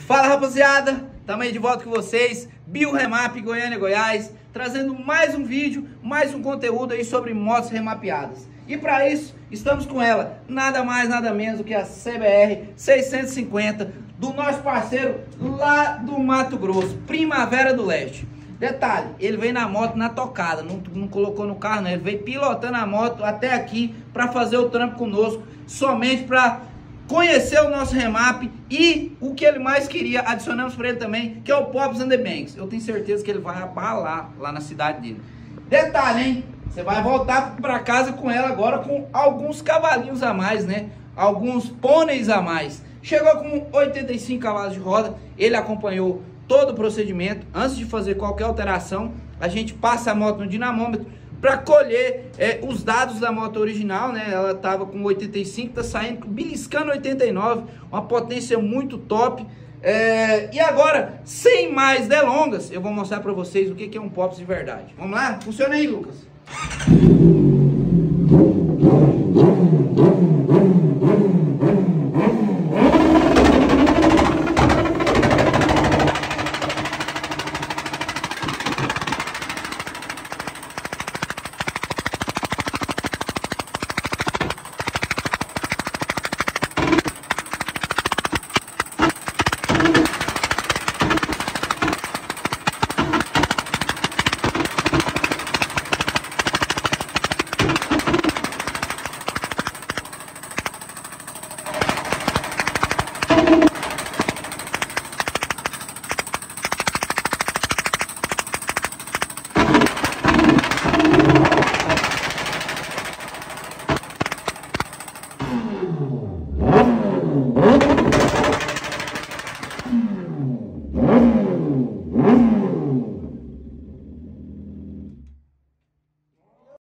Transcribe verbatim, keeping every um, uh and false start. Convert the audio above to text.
Fala, rapaziada, estamos aí de volta com vocês, Bioremap Goiânia, Goiás, trazendo mais um vídeo, mais um conteúdo aí sobre motos remapeadas. E para isso, estamos com ela, nada mais, nada menos do que a C B R seiscentos e cinquenta, do nosso parceiro lá do Mato Grosso, Primavera do Leste. Detalhe, ele veio na moto na tocada, não, não colocou no carro, né? Ele veio pilotando a moto até aqui para fazer o trampo conosco, somente para conhecer o nosso remap e o que ele mais queria, adicionamos para ele também, que é o Pops and the Banks. Eu tenho certeza que ele vai abalar lá na cidade dele. Detalhe, hein? Você vai voltar para casa com ela agora com alguns cavalinhos a mais, né? Alguns pôneis a mais. Chegou com oitenta e cinco cavalos de roda, ele acompanhou todo o procedimento. Antes de fazer qualquer alteração, a gente passa a moto no dinamômetro para colher é, os dados da moto original, né? Ela estava com oitenta e cinco, tá saindo beliscando oitenta e nove, uma potência muito top. É, e agora, sem mais delongas, eu vou mostrar para vocês o que, que é um Pops de verdade. Vamos lá? Funciona aí, Lucas.